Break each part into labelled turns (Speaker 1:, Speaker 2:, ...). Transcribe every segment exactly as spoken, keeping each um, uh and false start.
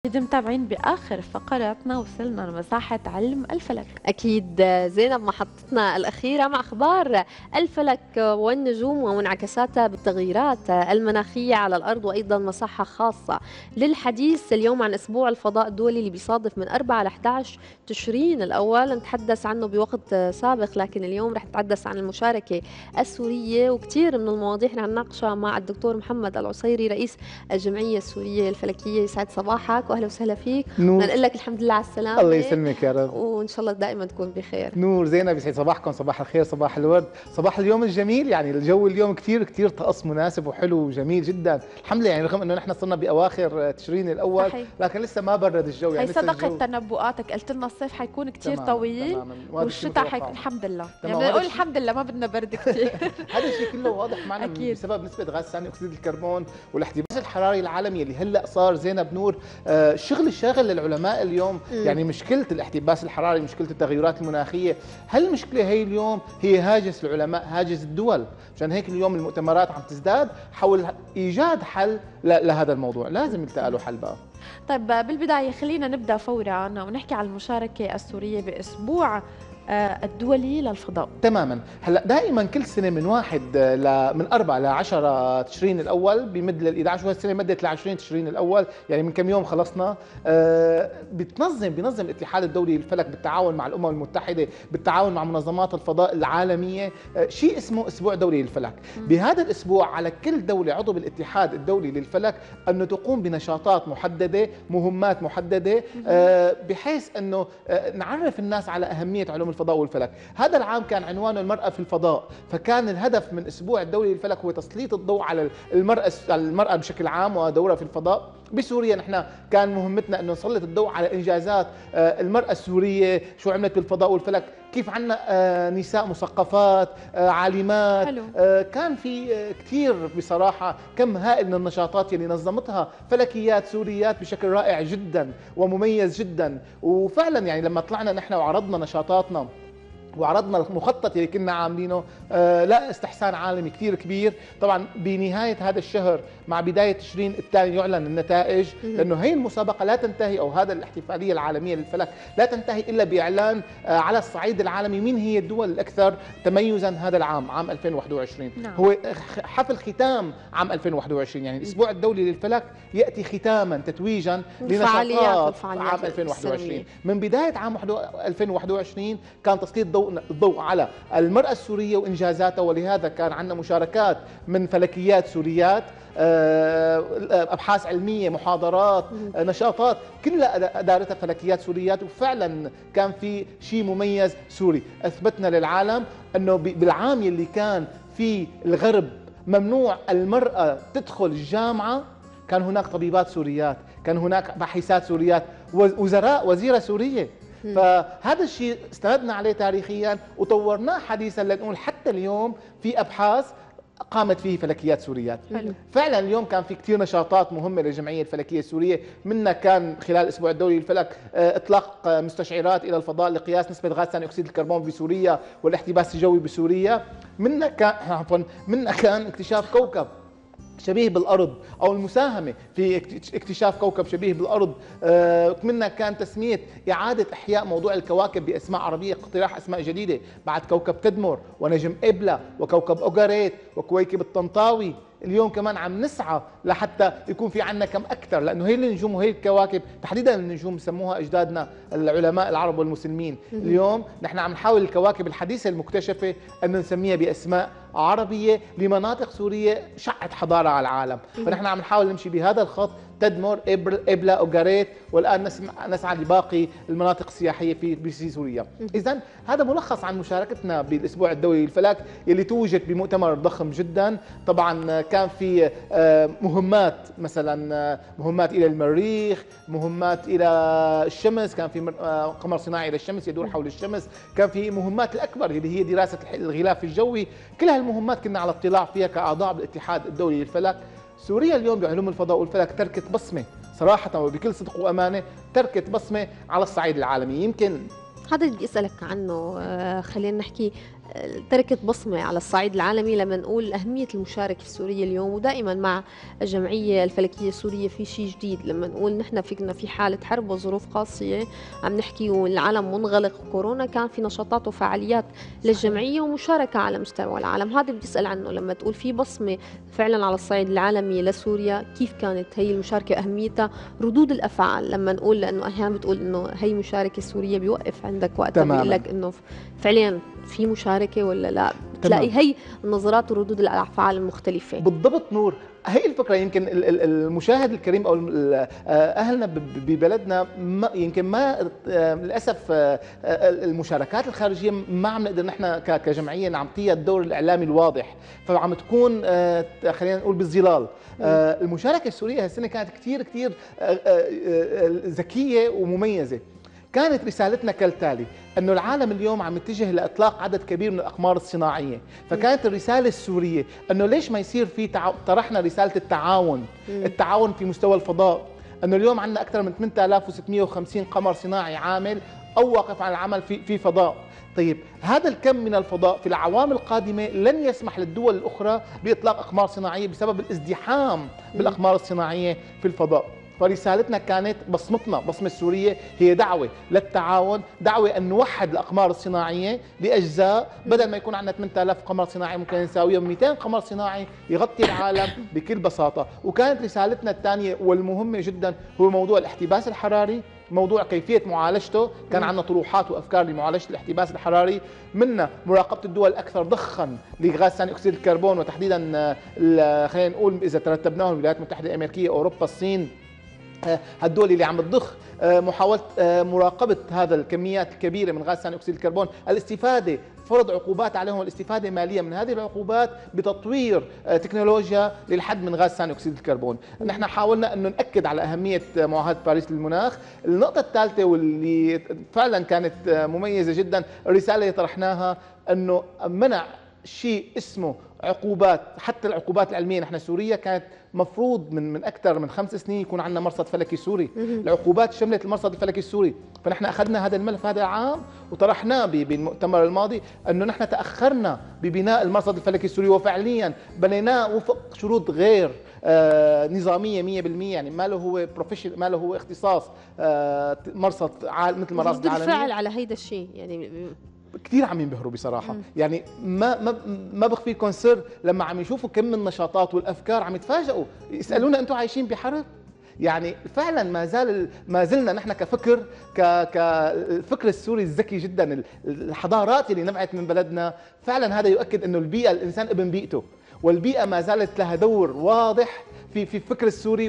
Speaker 1: إذا متابعين بآخر فقراتنا وصلنا لمساحة علم الفلك.
Speaker 2: أكيد زينب، محطتنا الأخيرة مع أخبار الفلك والنجوم ومنعكساتها بالتغييرات المناخية على الأرض، وأيضا مساحة خاصة للحديث اليوم عن أسبوع الفضاء الدولي اللي بيصادف من أربعة ل إحدى عشر تشرين الأول. نتحدث عنه بوقت سابق، لكن اليوم رح نتحدث عن المشاركة السورية وكثير من المواضيع رح نناقشها مع الدكتور محمد العصيري رئيس الجمعية السورية الفلكية. يسعد صباحك واهلا وسهلا فيك. نقول لك الحمد لله على السلامه.
Speaker 3: الله يسلمك يا رب،
Speaker 2: وان شاء الله دائما تكون بخير.
Speaker 3: نور زينب، يسعد صباحكم، صباح الخير، صباح الورد، صباح اليوم الجميل. يعني الجو اليوم كثير كثير طقس مناسب وحلو وجميل جدا الحمد لله. يعني رغم انه نحن صرنا باواخر تشرين الاول صحيح. لكن لسه ما برد الجو. يعني
Speaker 1: هي صدقت تنبؤاتك، قلت لنا الصيف حيكون كثير طويل والشتاء حيكون الحمد لله. يعني بدنا نقول الحمد لله ما بدنا برد كثير.
Speaker 3: هذا الشيء كله واضح معنا بسبب نسبه غاز ثاني اكسيد الكربون والاحتباس الحراري العالمي اللي هلا صار. زينب نور، الشغل الشاغل للعلماء اليوم م. يعني مشكله الاحتباس الحراري، مشكله التغيرات المناخيه. هل المشكله هي اليوم هي هاجس العلماء، هاجس الدول؟ عشان هيك اليوم المؤتمرات عم تزداد حول ايجاد حل لهذا الموضوع. لازم يلتقى له حل بقى.
Speaker 1: طيب بالبدايه خلينا نبدا فورا ونحكي عن المشاركه السوريه باسبوع الدولي للفضاء.
Speaker 3: تماما. هلا دائما كل سنه من واحد ل من أربعة ل عشرة تشرين الاول بيمد لل إحدى عشر، وهالسنه مدت ل عشرين تشرين الاول، يعني من كم يوم خلصنا. آه بتنظم بينظم الاتحاد الدولي للفلك بالتعاون مع الامم المتحده، بالتعاون مع منظمات الفضاء العالميه، آه شيء اسمه اسبوع دولي للفلك. م. بهذا الاسبوع على كل دوله عضو بالاتحاد الدولي للفلك انه تقوم بنشاطات محدده، مهمات محدده، آه بحيث انه آه نعرف الناس على اهميه علوم الفضاء والفلك. هذا العام كان عنوانه المرأة في الفضاء، فكان الهدف من الأسبوع الدولي للفلك هو تسليط الضوء على المرأة المرأة بشكل عام ودورها في الفضاء. بسوريا نحن كان مهمتنا انه نسلط الضوء على انجازات المرأة السورية، شو عملت بالفضاء والفلك، كيف عندنا نساء مثقفات عالمات. حلو. كان في كثير بصراحة كم هائل من النشاطات اللي نظمتها فلكيات سوريات بشكل رائع جدا ومميز جدا. وفعلا يعني لما طلعنا نحن وعرضنا نشاطاتنا وعرضنا المخطط اللي كنا عاملينه، آه لا استحسان عالمي كثير كبير. طبعا بنهايه هذا الشهر مع بدايه تشرين الثاني يعلن النتائج، لانه هي المسابقه لا تنتهي، او هذا الاحتفاليه العالميه للفلك لا تنتهي الا باعلان آه على الصعيد العالمي مين هي الدول الاكثر تميزا هذا العام، عام ألفين وواحد وعشرين. نعم. هو حفل ختام عام ألفين وواحد وعشرين، يعني الاسبوع الدولي للفلك ياتي ختاما تتويجا لنشاطات عام ألفين وواحد وعشرين. من بدايه عام ألفين وواحد وعشرين كان تسليط ضوء الضوء على المرأة السورية وإنجازاتها، ولهذا كان عندنا مشاركات من فلكيات سوريات، أبحاث علمية، محاضرات، نشاطات كلها أدارتها فلكيات سوريات. وفعلا كان في شيء مميز سوري. أثبتنا للعالم أنه بالعام اللي كان في الغرب ممنوع المرأة تدخل الجامعة كان هناك طبيبات سوريات، كان هناك باحثات سوريات، وزراء وزيرة سورية. فهذا الشيء استندنا عليه تاريخيا وطورناه حديثا لنقول حتى اليوم في ابحاث قامت فيه فلكيات سوريات. حلو. فعلا اليوم كان في كثير نشاطات مهمه للجمعيه الفلكيه السوريه، منها كان خلال الاسبوع الدولي للفلك اطلاق مستشعرات الى الفضاء لقياس نسبه غاز ثاني اكسيد الكربون بسوريا والاحتباس الجوي بسوريا. منها كان عفوا منها كان اكتشاف كوكب شبيه بالأرض، أو المساهمة في اكتشاف كوكب شبيه بالأرض. منها كان تسمية إعادة إحياء موضوع الكواكب بأسماء عربية، اقتراح أسماء جديدة بعد كوكب تدمر ونجم إبلا وكوكب أوغاريت وكويكب الطنطاوي. اليوم كمان عم نسعى لحتى يكون في عنا كم أكثر، لأنه هي النجوم وهي الكواكب تحديدا النجوم سموها أجدادنا العلماء العرب والمسلمين. اليوم نحن عم نحاول الكواكب الحديثة المكتشفة أن نسميها بأسماء عربية لمناطق سورية شعت حضارة على العالم. فنحن عم نحاول نمشي بهذا الخط، تدمر، إبلا، أوغاريت، والآن نسعى لباقي المناطق السياحية في سوريا. إذن هذا ملخص عن مشاركتنا بالأسبوع الدولي للفلك يلي توجت بمؤتمر ضخم جدا. طبعا كان في مهمات، مثلا مهمات إلى المريخ، مهمات إلى الشمس، كان في قمر صناعي إلى الشمس يدور حول الشمس، كان في مهمات الأكبر اللي هي دراسة الغلاف الجوي. كل هالمهمات كنا على اطلاع فيها كأعضاء بالاتحاد الدولي للفلك. سوريا اليوم بعلوم الفضاء والفلك تركت بصمة صراحة وبكل صدق وأمانة، تركت بصمة على الصعيد العالمي. يمكن
Speaker 2: هذا اللي بدي اسالك عنه. خلينا نحكي تركت بصمة على الصعيد العالمي لما نقول أهمية المشاركة السورية اليوم، ودائما مع الجمعية الفلكية السورية في شيء جديد. لما نقول نحن فينا في حالة حرب وظروف قاسية عم نحكي والعالم منغلق وكورونا، كان في نشاطات وفعاليات للجمعية ومشاركة على مستوى العالم. هذا بدي أسأل عنه، لما تقول في بصمة فعلا على الصعيد العالمي لسوريا، كيف كانت هي المشاركة أهميتها؟ ردود الأفعال لما نقول، لأنه أحيانا بتقول إنه هي مشاركة سورية، بيوقف عندك وقتها بيقول لك إنه فعليا في مشاركة ولا لا؟ بتلاقي هي النظرات وردود الأفعال المختلفة.
Speaker 3: بالضبط نور، هي الفكرة. يمكن المشاهد الكريم أو أهلنا ببلدنا ما يمكن ما للأسف المشاركات الخارجية ما عم نقدر نحن كجمعية نعطيها الدور الإعلامي الواضح، فعم تكون خلينا نقول بالظلال. المشاركة السورية هالسنة كانت كثير كثير ذكية ومميزة. كانت رسالتنا كالتالي، أنه العالم اليوم عم يتجه لإطلاق عدد كبير من الأقمار الصناعية، فكانت الرسالة السورية أنه ليش ما يصير في تعا... طرحنا رسالة التعاون، التعاون في مستوى الفضاء، أنه اليوم عندنا أكثر من ثمانية آلاف وستمئة وخمسين قمر صناعي عامل أو واقف عن العمل في في فضاء. طيب هذا الكم من الفضاء في الأعوام القادمة لن يسمح للدول الأخرى بإطلاق أقمار صناعية بسبب الازدحام بالأقمار الصناعية في الفضاء. فرسالتنا كانت بصمتنا، بصمة السورية هي دعوة للتعاون، دعوة أن نوحد الأقمار الصناعية لأجزاء، بدل ما يكون عندنا ثمانية آلاف قمر صناعي ممكن نساويهم مئتين قمر صناعي يغطي العالم بكل بساطة. وكانت رسالتنا الثانية والمهمة جدا هو موضوع الاحتباس الحراري، موضوع كيفية معالجته. كان عندنا طروحات وأفكار لمعالجة الاحتباس الحراري، منا مراقبة الدول الأكثر ضخا لغاز ثاني أكسيد الكربون، وتحديدا خلينا نقول إذا ترتبناهم الولايات المتحدة الأمريكية، أوروبا، الصين، هالدول اللي عم تضخ، محاولة مراقبة هذا الكميات الكبيرة من غاز ثاني أكسيد الكربون، الاستفادة، فرض عقوبات عليهم الاستفادة مالية من هذه العقوبات بتطوير تكنولوجيا للحد من غاز ثاني أكسيد الكربون. نحن حاولنا أنه نأكد على أهمية معاهدة باريس للمناخ. النقطة الثالثة واللي فعلا كانت مميزة جدا، الرسالة اللي طرحناها أنه منع شيء اسمه عقوبات، حتى العقوبات العلميه. نحن سوريا كانت مفروض من من اكثر من خمس سنين يكون عندنا مرصد فلكي سوري، العقوبات شملت المرصد الفلكي السوري، فنحن اخذنا هذا الملف هذا العام وطرحناه بالمؤتمر الماضي، انه نحن تاخرنا ببناء المرصد الفلكي السوري، وفعليا بنيناه وفق شروط غير آه نظاميه مية بالمية، يعني ما له هو بروفيشنال، ما له هو اختصاص آه مرصد مثل مراصد العالميه.
Speaker 2: بالفعل على هيدا الشيء يعني
Speaker 3: كثير عم ينبهروا بصراحه. مم. يعني ما ما ما بخفيكم سر، لما عم يشوفوا كم من النشاطات والافكار عم يتفاجئوا، يسالونا انتم عايشين بحرب؟ يعني فعلا ما زال ما زلنا نحن كفكر ك كالفكر السوري الذكي جدا، الحضارات اللي نبعت من بلدنا، فعلا هذا يؤكد انه البيئه، الانسان ابن بيئته، والبيئه ما زالت لها دور واضح في في الفكر السوري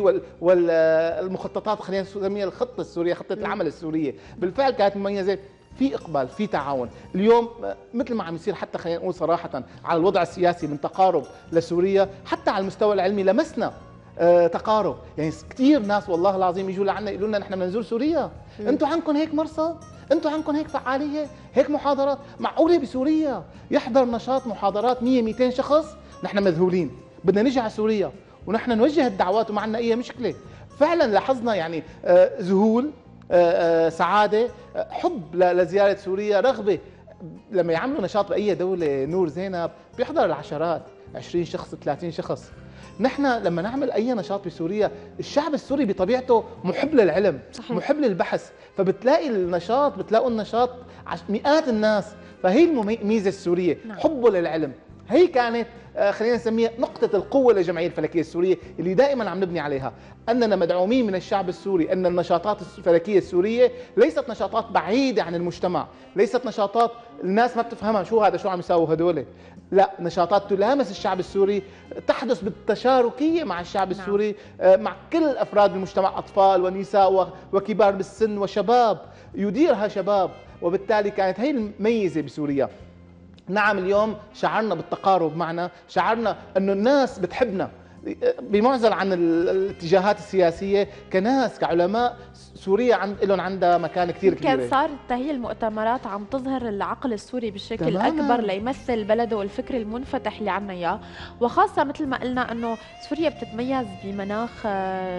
Speaker 3: والمخططات، خلينا نسميها الخطه السوريه، خطه العمل السوريه، بالفعل كانت مميزه، في اقبال، في تعاون. اليوم مثل ما عم يصير، حتى خلينا نقول صراحه على الوضع السياسي من تقارب لسوريا، حتى على المستوى العلمي لمسنا آه تقارب. يعني كثير ناس والله العظيم يجوا لعنا يقولوا لنا نحن بدنا نزور سوريا، انتم عندكم هيك مرصد؟ انتم عندكم هيك فعاليه؟ هيك محاضرات؟ معقوله بسوريا يحضر نشاط محاضرات مية مئتين شخص؟ نحن مذهولين، بدنا نجي على سوريا ونحن نوجه الدعوات وما عندنا اي مشكله. فعلا لاحظنا يعني آه ذهول، آه آه سعاده، آه حب لزياره سوريا، رغبه. لما يعملوا نشاط باي دوله نور زينب بيحضر العشرات، عشرين شخص، ثلاثين شخص. نحن لما نعمل اي نشاط بسوريا، الشعب السوري بطبيعته محب للعلم، صحيح. محب للبحث، فبتلاقي النشاط، بتلاقوا النشاط مئات الناس. فهي الميزه السوريه، نعم. حبه للعلم. هي كانت خلينا نسميها نقطة القوة للجمعية الفلكية السورية اللي دائما عم نبني عليها، أننا مدعومين من الشعب السوري، أن النشاطات الفلكية السورية ليست نشاطات بعيدة عن المجتمع، ليست نشاطات الناس ما بتفهمها، شو هذا، شو عم يساووا هدول، لا، نشاطات تلامس الشعب السوري، تحدث بالتشاركية مع الشعب السوري، مع كل أفراد المجتمع، أطفال ونساء وكبار بالسن وشباب، يديرها شباب، وبالتالي كانت هي الميزة بسوريا. نعم اليوم شعرنا بالتقارب معنا، شعرنا أنه الناس بتحبنا، بمعزل عن الاتجاهات السياسيه، كناس كعلماء سوريا عند لهم عندها مكان كثير كبير.
Speaker 1: كان صارت هي المؤتمرات عم تظهر العقل السوري بشكل تماما اكبر ليمثل بلده والفكر المنفتح اللي عنا اياه، وخاصه مثل ما قلنا انه سوريا بتتميز بمناخ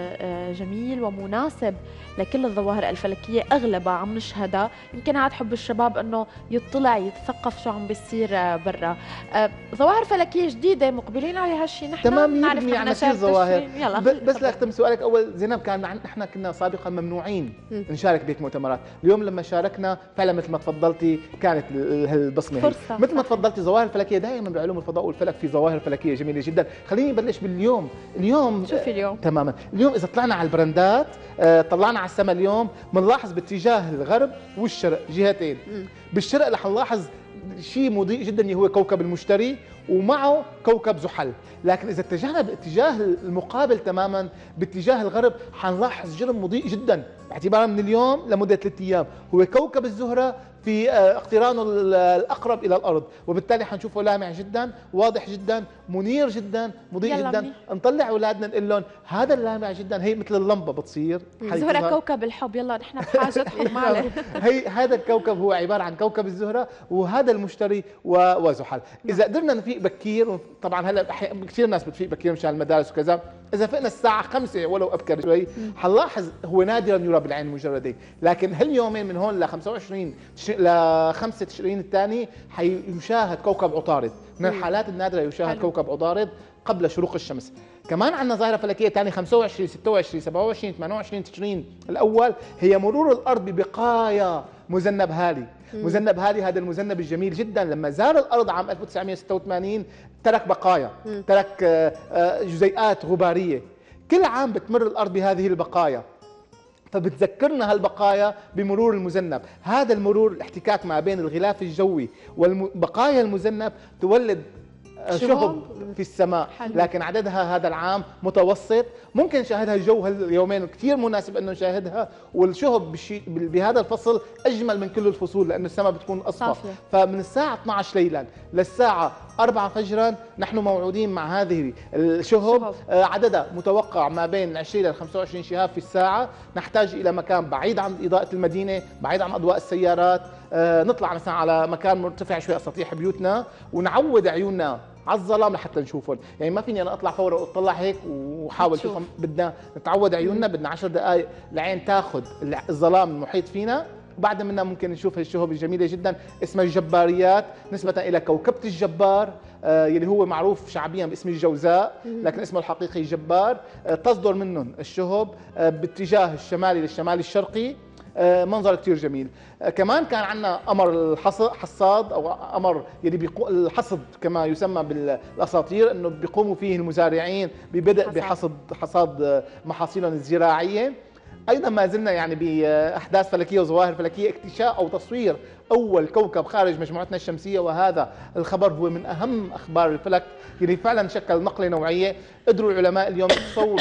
Speaker 1: جميل ومناسب لكل الظواهر الفلكيه اغلبها عم نشهدها. يمكن هذا حب الشباب انه يطلع يتثقف شو عم بيصير برا. ظواهر فلكيه جديده مقبلين على هالشيء نحن
Speaker 3: تمام نعرف يعني كثير ظواهر. بس لاختم سؤالك اول زينب، كان نحن كنا سابقا ممنوعين م. نشارك بهيك مؤتمرات، اليوم لما شاركنا فعلا مثل ما تفضلتي كانت هالبصمه
Speaker 1: فرصه.
Speaker 3: مثل ما تفضلتي ظواهر الفلكيه دائما بعلوم الفضاء والفلك في ظواهر فلكيه جميله جدا. خليني نبلش باليوم. اليوم
Speaker 1: شوفي اليوم
Speaker 3: تماما اليوم اذا طلعنا على البراندات طلعنا على السماء اليوم بنلاحظ باتجاه الغرب والشرق جهتين. م. بالشرق رح نلاحظ شيء مضيء جدا اللي هو كوكب المشتري ومعه كوكب زحل، لكن اذا اتجهنا باتجاه المقابل تماما باتجاه الغرب حنلاحظ جرم مضيء جدا باعتبارا من اليوم لمده ثلاث ايام، هو كوكب الزهره في اقترانه الاقرب الى الارض، وبالتالي حنشوفه لامع جدا، واضح جدا، منير جدا، مضيء جدا. مني. نطلع اولادنا نقول لهم هذا اللامع جدا هي مثل اللمبه بتصير.
Speaker 1: الزهره كوكب الحب، يلا نحن بحاجتكم معنا.
Speaker 3: هي هذا الكوكب هو عباره عن كوكب الزهره وهذا المشتري وزحل. اذا قدرنا نفيق بكير، طبعا هلا كثير ناس بتفيق بكير مشان المدارس وكذا، اذا فقنا الساعه خمسة ولو ابكر شوي حنلاحظ هو نادرا يرى بالعين المجرده، لكن هاليومين من هون ل خمسة وعشرين ل خمسة تشرين الثاني حيشاهد كوكب عطارد، من الحالات النادره يشاهد حلو. كوكب عطارد قبل شروق الشمس. كمان عندنا ظاهره فلكيه ثانيه خمسة وعشرين ستة وعشرين سبعة وعشرين ثمانية وعشرين تشرين الاول، هي مرور الارض ببقايا مذنب هالي. مم. مذنب هالي هذا المذنب الجميل جدا لما زار الارض عام ألف وتسعمئة وستة وثمانين ترك بقايا، مم. ترك جزيئات غباريه. كل عام بتمر الارض بهذه البقايا، فبتذكرنا هالبقايا بمرور المذنب. هذا المرور الاحتكاك ما بين الغلاف الجوي والبقايا المذنب تولد شهب في السماء. حلو. لكن عددها هذا العام متوسط، ممكن نشاهدها الجو هاليومين كثير مناسب انه نشاهدها، والشهب بهذا الفصل اجمل من كل الفصول لانه السماء بتكون اصفى. فمن الساعه اثنعش ليلا للساعه أربعة فجرا نحن موعودين مع هذه الشهب. عددها متوقع ما بين عشرين إلى خمسة وعشرين شهاب في الساعه. نحتاج الى مكان بعيد عن اضاءه المدينه، بعيد عن اضواء السيارات، نطلع مثلا على مكان مرتفع شوي على سطيح بيوتنا ونعود عيوننا على الظلام لحتى نشوفهم. يعني ما فيني انا اطلع فورا واطلع هيك وحاول اشوفهم، بدنا نتعود عيوننا، بدنا عشر دقائق العين تاخذ الظلام المحيط فينا، بعد منها ممكن نشوف الشهب الجميله جدا اسمها الجباريات نسبه الى كوكبه الجبار آه يلي هو معروف شعبيا باسم الجوزاء، لكن اسمه الحقيقي جبار. آه تصدر منهم الشهب آه باتجاه الشمالي للشمال الشرقي. آه منظر كثير جميل. آه كمان كان عندنا قمر الحصاد او قمر يلي بيقو الحصد كما يسمى بالاساطير، انه بيقوموا فيه المزارعين ببدء بحصد حصاد محاصيلهم الزراعيه. ايضا ما زلنا يعني باحداث فلكيه وظواهر فلكيه، اكتشاف او تصوير اول كوكب خارج مجموعتنا الشمسيه، وهذا الخبر هو من اهم اخبار الفلك اللي فعلا شكل نقله نوعيه. قدروا العلماء اليوم يصوروا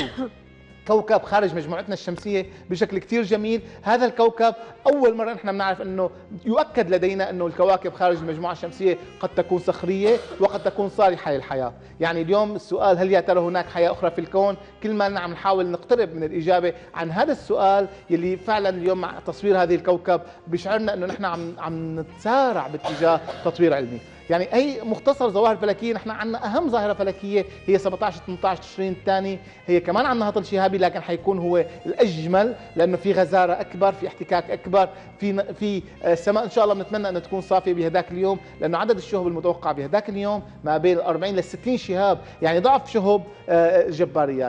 Speaker 3: كوكب خارج مجموعتنا الشمسيه بشكل كثير جميل. هذا الكوكب اول مره نحن بنعرف انه يؤكد لدينا انه الكواكب خارج المجموعه الشمسيه قد تكون صخريه وقد تكون صالحه للحياه. يعني اليوم السؤال هل يا ترى هناك حياه اخرى في الكون؟ كل ما عم نحاول نقترب من الاجابه عن هذا السؤال يلي فعلا اليوم مع تصوير هذه الكوكب بيشعرنا انه نحن عم عم نتسارع باتجاه تطوير علمي. يعني اي مختصر ظواهر فلكيه، نحن عندنا اهم ظاهره فلكيه هي سبعطعش ثمانطعش تشرين الثاني، هي كمان عندنا هطل شهابي لكن حيكون هو الاجمل لانه في غزاره اكبر، في احتكاك اكبر، في في السماء ان شاء الله بنتمنى انها تكون صافيه بهذاك اليوم، لانه عدد الشهب المتوقع بهذاك اليوم ما بين الأربعين للستين شهاب، يعني ضعف شهب الجباريات.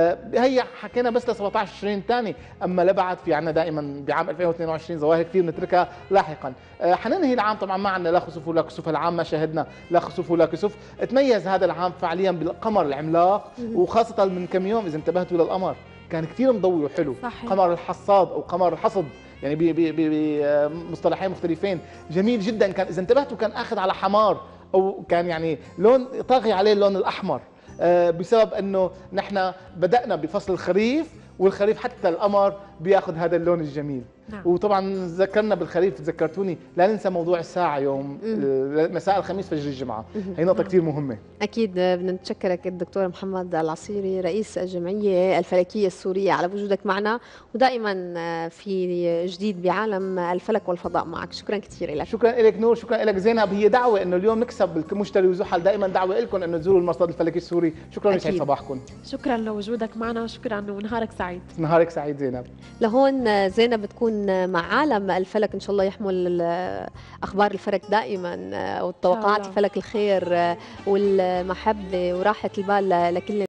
Speaker 3: هي حكينا بس ل سبعطعش تشرين الثاني، اما لبعد في عندنا دائما بعام ألفين واثنين وعشرين ظواهر كثير نتركها لاحقا. حننهي العام طبعا ما عندنا لا خسوف ولا كسوف، العام ما شاهدنا لا خسوف ولا كسوف. تميز هذا العام فعليا بالقمر العملاق، وخاصه من كم يوم اذا انتبهتوا للقمر كان كثير مضوي وحلو. صحيح. قمر الحصاد او قمر الحصد، يعني بمصطلحين مختلفين، جميل جدا. كان اذا انتبهتوا كان اخذ على حمار، او كان يعني لون طاغي عليه اللون الاحمر، بسبب انه نحن بدأنا بفصل الخريف، والخريف حتى القمر بياخذ هذا اللون الجميل.
Speaker 1: نعم.
Speaker 3: وطبعا ذكرنا بالخريف، تذكرتوني لا ننسى موضوع الساعه يوم مساء الخميس فجر الجمعه، هي نقطه كثير مهمه.
Speaker 2: اكيد بدنا نتشكرك الدكتور محمد العصيري رئيس الجمعيه الفلكيه السوريه على وجودك معنا، ودائما في جديد بعالم الفلك والفضاء معك. شكرا كثير لك.
Speaker 3: شكرا لك نور، شكرا لك زينب. هي دعوه انه اليوم نكسب المشتري وزحل، دائما دعوه لكم انه تزوروا المرصد الفلكي السوري. شكرا يسعد صباحكم.
Speaker 1: شكرا لوجودك معنا وشكرا ونهارك سعيد.
Speaker 3: نهارك سعيد زينب.
Speaker 2: لهون زينب بتكون مع عالم الفلك، ان شاء الله يحمل اخبار الفلك دائما والتوقعات الفلك الخير والمحبه وراحه البال لكل